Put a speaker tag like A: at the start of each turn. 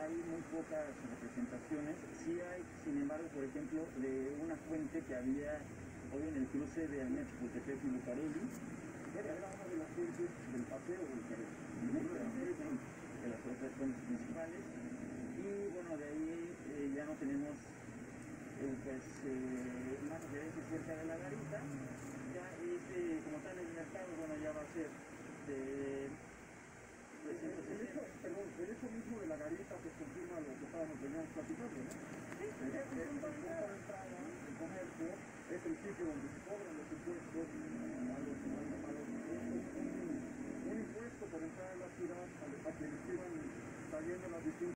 A: hay muy pocas representaciones. Sí hay, sin embargo, por ejemplo, de una fuente que había hoy en el cruce de Avenida Chapultepec y Lucarelli. Era una de las fuentes del paseo de Lucarelli, de las otras fuentes principales. Y bueno, de ahí ya no tenemos más referencias cerca de la garita. Ya como tal el mercado, bueno, ya va a ser de el hecho mismo de la garita pues confirma lo que veníamos platicando, ¿no? Sí, el comercio es el sitio donde se cobran los impuestos un impuesto por entrar a la ciudad a quienes iban saliendo las distintas